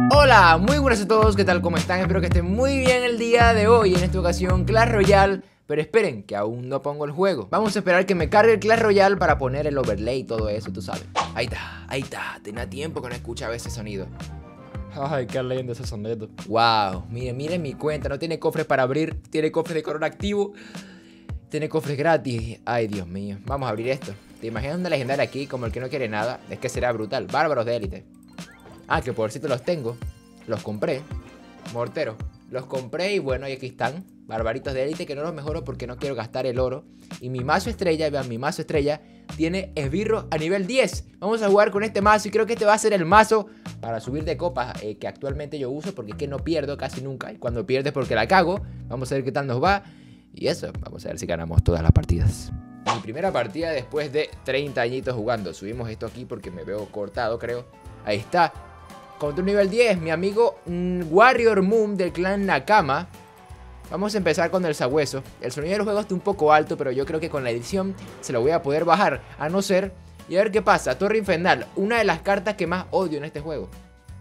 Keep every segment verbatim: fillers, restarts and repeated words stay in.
Hola, muy buenas a todos, ¿qué tal? ¿Cómo están? Espero que estén muy bien el día de hoy. En esta ocasión Clash Royale. Pero esperen, que aún no pongo el juego. Vamos a esperar que me cargue el Clash Royale para poner el overlay y todo eso, tú sabes. Ahí está, ahí está, tenía tiempo que no escuchaba ese sonido. Ay, qué lindo ese sonido. Wow, miren, miren mi cuenta, no tiene cofres para abrir. Tiene cofres de corona activo. Tiene cofres gratis. Ay, Dios mío, vamos a abrir esto. ¿Te imaginas una legendaria aquí como el que no quiere nada? Es que será brutal, bárbaros de élite. Ah, que por cierto los tengo. Los compré. Mortero. Los compré y bueno, y aquí están. Barbaritos de élite que no los mejoro porque no quiero gastar el oro. Y mi mazo estrella, vean, mi mazo estrella tiene esbirros a nivel diez. Vamos a jugar con este mazo y creo que este va a ser el mazo para subir de copas eh, que actualmente yo uso, porque es que no pierdo casi nunca. Y cuando pierdes porque la cago. Vamos a ver qué tal nos va. Y eso, vamos a ver si ganamos todas las partidas. Mi primera partida después de treinta añitos jugando. Subimos esto aquí porque me veo cortado, creo. Ahí está. Contra un nivel diez, mi amigo mmm, Warrior Moon del clan Nakama. Vamos a empezar con el sabueso. El sonido del juego está un poco alto, pero yo creo que con la edición se lo voy a poder bajar. A no ser... Y a ver qué pasa. Torre Infernal, una de las cartas que más odio en este juego.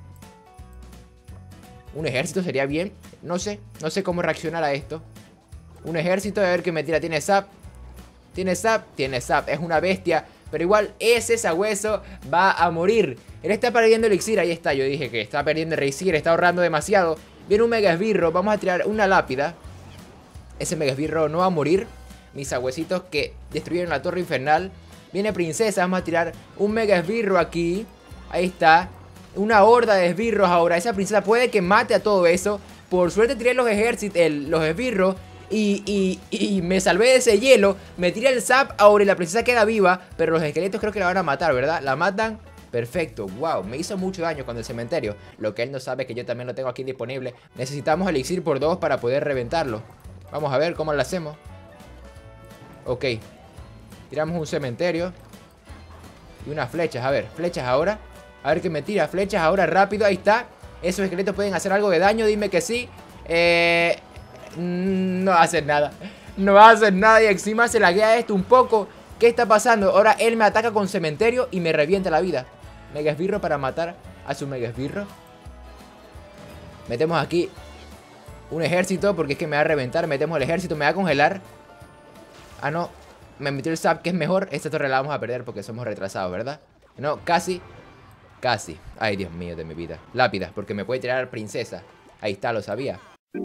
Un ejército sería bien. No sé, no sé cómo reaccionar a esto. Un ejército, a ver qué me tira. Tiene zap. Tiene zap, tiene zap. Es una bestia. Pero igual ese sabueso va a morir. Él está perdiendo elixir, ahí está. Yo dije que está perdiendo elixir, está ahorrando demasiado. Viene un mega esbirro, vamos a tirar una lápida. Ese mega esbirro no va a morir. Mis sabuesitos que destruyeron la torre infernal. Viene princesa, vamos a tirar un mega esbirro aquí. Ahí está. Una horda de esbirros ahora. Esa princesa puede que mate a todo eso. Por suerte tiré los ejércitos, el, los esbirros. Y, y, y me salvé de ese hielo. Me tiré el zap ahora y la princesa queda viva. Pero los esqueletos creo que la van a matar, ¿verdad? La matan. Perfecto, wow, me hizo mucho daño con el cementerio. Lo que él no sabe es que yo también lo tengo aquí disponible. Necesitamos elixir por dos para poder reventarlo. Vamos a ver cómo lo hacemos. Ok. Tiramos un cementerio. Y unas flechas, a ver, flechas ahora. A ver qué me tira, flechas ahora, rápido, ahí está. Esos esqueletos pueden hacer algo de daño, dime que sí. Eh... No va a hacer nada. No va a hacer nada y encima se laguea esto un poco. ¿Qué está pasando? Ahora él me ataca con cementerio y me revienta la vida. Mega esbirro para matar a su mega esbirro. Metemos aquí un ejército porque es que me va a reventar. Metemos el ejército, me va a congelar. Ah, no. Me metió el zap que es mejor. Esta torre la vamos a perder porque somos retrasados, ¿verdad? No, casi. Casi. Ay, Dios mío de mi vida. Lápidas, porque me puede tirar princesa. Ahí está, lo sabía.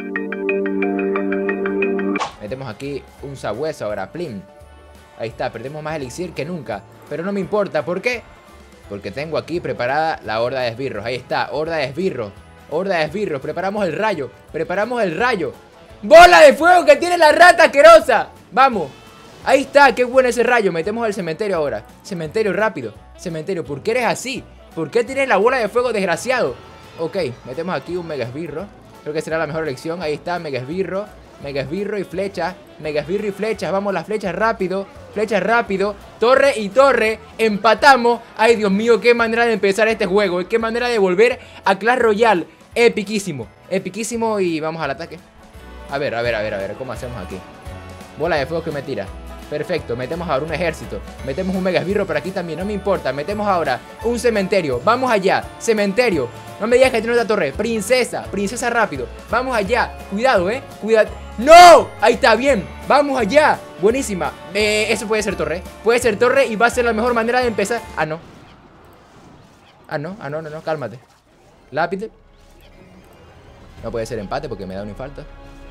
Metemos aquí un sabueso ahora, plim. Ahí está, perdemos más elixir que nunca. Pero no me importa, ¿por qué? Porque tengo aquí preparada la horda de esbirros. Ahí está, horda de esbirros. Horda de esbirros, preparamos el rayo. Preparamos el rayo. ¡Bola de fuego que tiene la rata asquerosa! Vamos. Ahí está, qué bueno ese rayo. Metemos al cementerio ahora. Cementerio, rápido. Cementerio, ¿por qué eres así? ¿Por qué tienes la bola de fuego, desgraciado? Ok, metemos aquí un mega esbirro. Creo que será la mejor elección. Ahí está, mega esbirro. Mega esbirro y flechas. Mega esbirro y flechas. Vamos, las flechas rápido. Flechas rápido. Torre y torre. Empatamos. Ay, Dios mío, qué manera de empezar este juego. Qué manera de volver a Clash Royale. Epiquísimo. Epiquísimo y vamos al ataque. A ver, a ver, a ver, a ver. ¿Cómo hacemos aquí? Bola de fuego que me tira. Perfecto, metemos ahora un ejército. Metemos un mega esbirro por aquí también, no me importa. Metemos ahora un cementerio. Vamos allá, cementerio. No me digas que tiene otra torre. Princesa, princesa rápido. Vamos allá, cuidado, eh Cuidado. ¡No! Ahí está, bien, vamos allá. Buenísima, eh, eso puede ser torre. Puede ser torre y va a ser la mejor manera de empezar. Ah, no. Ah, no, ah, no, no, no, cálmate. Lápide. No puede ser empate porque me da un infarto.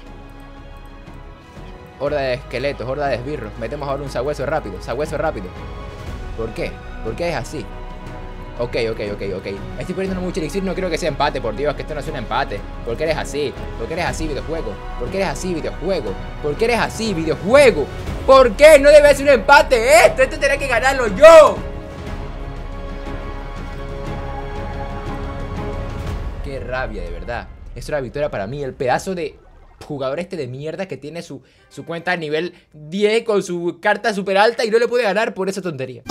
Horda de esqueletos, horda de esbirros. Metemos ahora un sabueso rápido, sabueso rápido. ¿Por qué? ¿Por qué es así? Ok, ok, ok, ok. Estoy perdiendo mucho elixir, no creo que sea empate, por Dios, que esto no es un empate. ¿Por qué eres así? ¿Por qué eres así, videojuego? ¿Por qué eres así, videojuego? ¿Por qué eres así, videojuego? ¿Por qué? No debe ser un empate esto, esto tendrá que ganarlo yo. Qué rabia, de verdad. Es una victoria para mí, el pedazo de jugador este de mierda que tiene su, su cuenta a nivel diez con su carta super alta y no le puede ganar por esa tontería.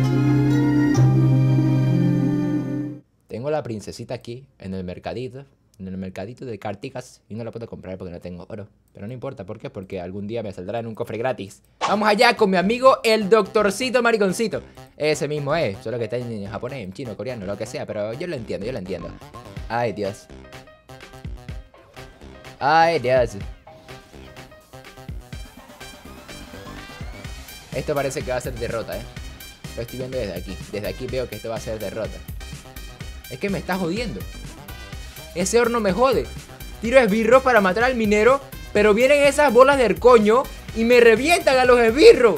Tengo la princesita aquí en el mercadito. en el mercadito de carticas y no lo puedo comprar porque no tengo oro. Pero no importa, ¿por qué? Porque algún día me saldrá en un cofre gratis. Vamos allá con mi amigo el doctorcito mariconcito. Ese mismo es, solo que está en japonés, en chino, coreano, lo que sea. Pero yo lo entiendo, yo lo entiendo. Ay, Dios. Ay, Dios. Esto parece que va a ser derrota, eh. Lo estoy viendo desde aquí. Desde aquí veo que esto va a ser derrota. Es que me está jodiendo. Ese horno me jode. Tiro esbirros para matar al minero, pero vienen esas bolas del coño y me revientan a los esbirros.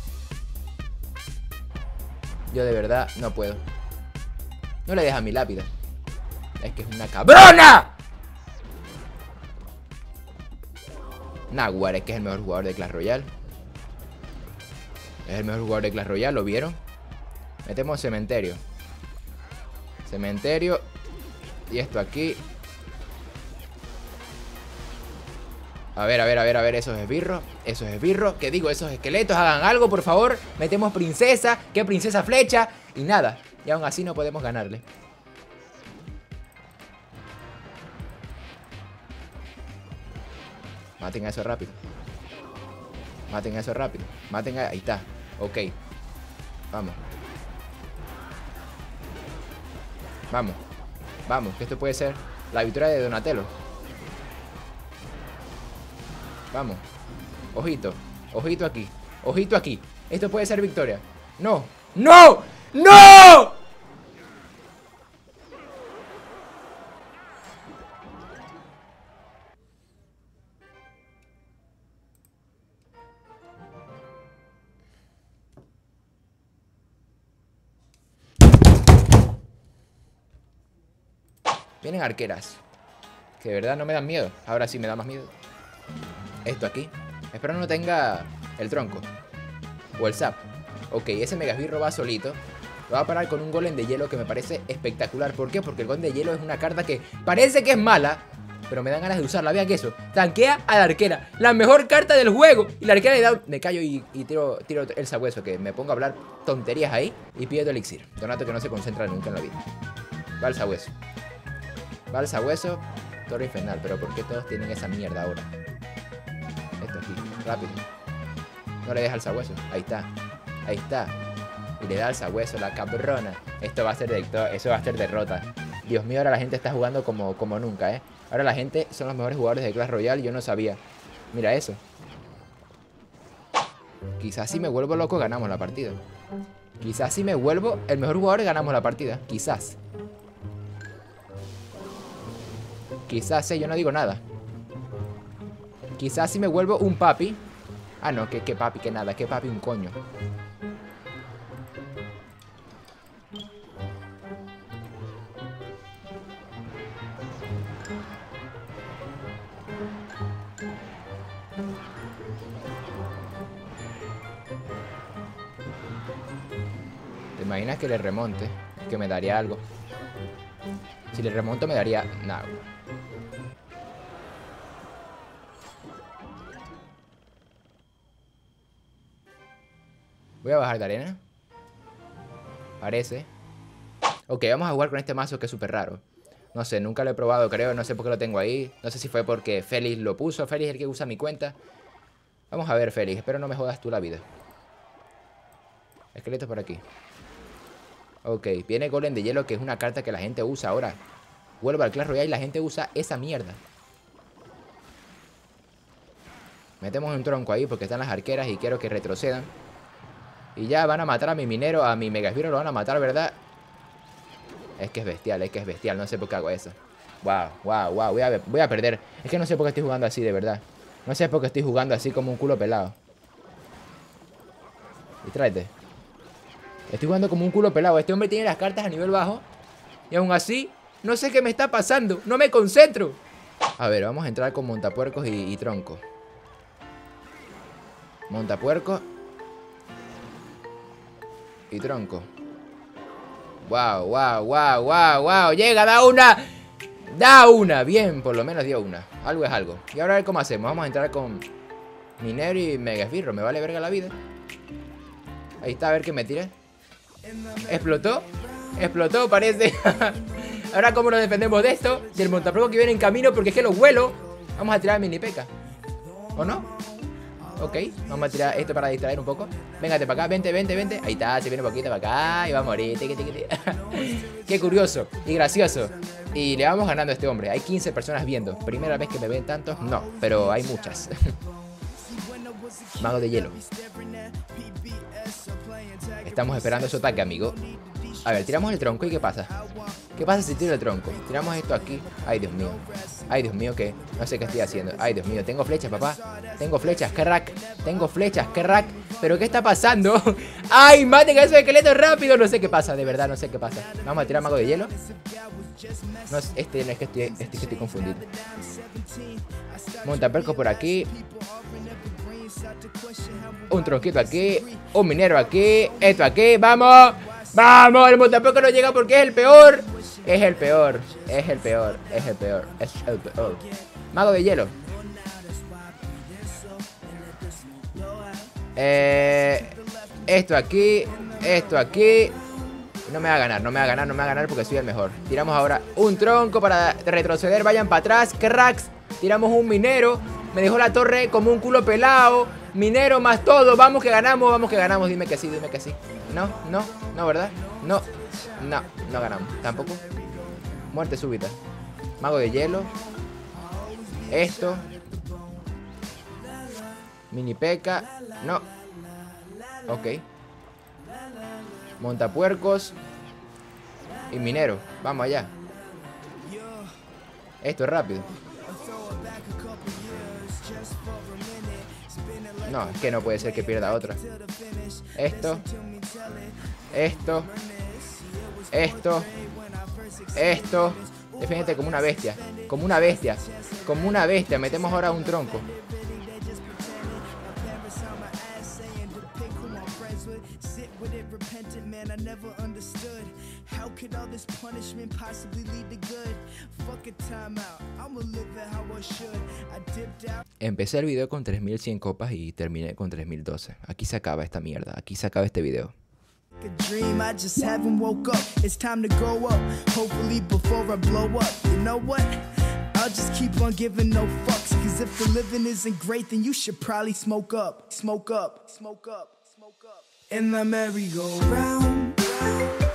Yo de verdad no puedo. No le deja mi lápida. Es que es una cabrona. Naguar, es que es el mejor jugador de Clash Royale. Es el mejor jugador de Clash Royale, ¿lo vieron? Metemos cementerio. Cementerio. Y esto aquí. A ver, a ver, a ver, a ver, esos esbirros. Esos esbirros, ¿qué digo? Esos esqueletos, hagan algo, por favor. Metemos princesa, ¿qué princesa flecha? Y nada, y aún así no podemos ganarle. Maten a eso rápido. Maten a eso rápido. Maten a... Ahí está, ok. Vamos. Vamos. Vamos, que esto puede ser la victoria de Donatello. Vamos. Ojito. Ojito aquí. Ojito aquí. Esto puede ser victoria. No. ¡No! ¡No! Vienen arqueras. Que de verdad no me dan miedo. Ahora sí me da más miedo. Esto aquí. Espero no tenga el tronco. O el zap. Ok, ese megasbirro va solito. Lo va a parar con un golem de hielo que me parece espectacular. ¿Por qué? Porque el golem de hielo es una carta que parece que es mala, pero me dan ganas de usarla. Vean que eso. Tanquea a la arquera. La mejor carta del juego. Y la arquera le da... Me callo y, y tiro, tiro el sabueso. Que me pongo a hablar tonterías ahí. Y pido elixir. Donato que no se concentra nunca en la vida. Va el sabueso. Va el sabueso. Toro infernal. Pero ¿por qué todos tienen esa mierda ahora? Esto aquí. Rápido. No le deja el sabueso. Ahí está. Ahí está. Y le da al sabueso, la cabrona. Esto va a ser derrota. Eso va a ser derrota. Dios mío, ahora la gente está jugando como, como nunca, ¿eh? Ahora la gente son los mejores jugadores de Clash Royale. Yo no sabía. Mira eso. Quizás si me vuelvo loco ganamos la partida. Quizás si me vuelvo el mejor jugador ganamos la partida. Quizás. Quizás, eh, yo no digo nada. Quizás si me vuelvo un papi. Ah, no, que, que papi, que nada. Que papi un coño. ¿Te imaginas que le remonte? Que me daría algo. Si le remonto me daría nada. Voy a bajar de arena. Parece. Ok, vamos a jugar con este mazo que es súper raro. No sé, nunca lo he probado, creo. No sé por qué lo tengo ahí. No sé si fue porque Félix lo puso. Félix es el que usa mi cuenta. Vamos a ver, Félix. Espero no me jodas tú la vida. Esqueletos por aquí. Ok, viene Golem de Hielo, que es una carta que la gente usa ahora. Vuelvo al Clash Royale y la gente usa esa mierda. Metemos un tronco ahí porque están las arqueras y quiero que retrocedan. Y ya van a matar a mi minero, a mi megasbirro lo van a matar, ¿verdad? Es que es bestial, es que es bestial. No sé por qué hago eso. Wow, wow, wow. Voy a, voy a perder. Es que no sé por qué estoy jugando así, de verdad. No sé por qué estoy jugando así como un culo pelado. Y tráete. Estoy jugando como un culo pelado. Este hombre tiene las cartas a nivel bajo. Y aún así, no sé qué me está pasando. No me concentro. A ver, vamos a entrar con montapuercos y, y tronco. Montapuerco. Y tronco. Wow, wow, wow, wow, wow. Llega, da una. Da una. Bien, por lo menos dio una. Algo es algo. Y ahora a ver cómo hacemos. Vamos a entrar con minero y megasbirro. Me vale verga la vida. Ahí está, a ver qué me tiré. Explotó. Explotó, parece. Ahora, ¿cómo nos defendemos de esto? Del montapuerco que viene en camino, porque es que lo huelo. Vamos a tirar mini peca. ¿O no? Ok, vamos a tirar esto para distraer un poco. Véngate para acá, vente, vente, vente. Ahí está, se viene un poquito para acá y va a morir. Tiqui, tiqui, tiqui. Qué curioso y gracioso. Y le vamos ganando a este hombre. Hay quince personas viendo. Primera vez que me ven tantos, no, pero hay muchas. Mago de hielo. Estamos esperando su ataque, amigo. A ver, tiramos el tronco y ¿qué pasa? ¿Qué pasa si tiro el tronco? Tiramos esto aquí. Ay, Dios mío. Ay, Dios mío, ¿qué? No sé qué estoy haciendo. Ay, Dios mío, tengo flechas, papá. Tengo flechas, crack. Tengo flechas, crack. ¿Pero qué está pasando? ¡Ay, maten a esos esqueletos rápido! No sé qué pasa, de verdad, no sé qué pasa. Vamos a tirar mago de hielo. No, este no es que estoy, este es que estoy confundido. Montaperco por aquí. Un tronquito aquí. Un minero aquí. Esto aquí. ¡Vamos! ¡Vamos! El montaperco no llega porque es el peor. Es el peor. Es el peor. Es el peor. Es el peor. Mago de hielo. Eh, esto aquí. Esto aquí. No me va a ganar, no me va a ganar, no me va a ganar porque soy el mejor. Tiramos ahora un tronco para retroceder. Vayan para atrás, cracks. Tiramos un minero. Me dejó la torre como un culo pelado. Minero más todo. Vamos que ganamos, vamos que ganamos. Dime que sí, dime que sí. No, no, no, ¿verdad? No, no, no ganamos. Tampoco. Muerte súbita. Mago de hielo. Esto. Mini peca. No. Ok. Montapuercos. Y minero. Vamos allá. Esto es rápido. No, es que no puede ser que pierda otra. Esto. Esto. Esto. Esto. Defiéndete como una bestia. Como una bestia. Como una bestia. Metemos ahora un tronco. Empecé el video con tres mil cien copas y terminé con tres mil doce. Aquí se acaba esta mierda. Aquí se acaba este video. A dream, I just haven't woke up. It's time to go up. Hopefully before I blow up. You know what? I'll just keep on giving no fucks. Cause if the living isn't great, then you should probably smoke up. Smoke up. Smoke up. Smoke up. In the merry-go-round.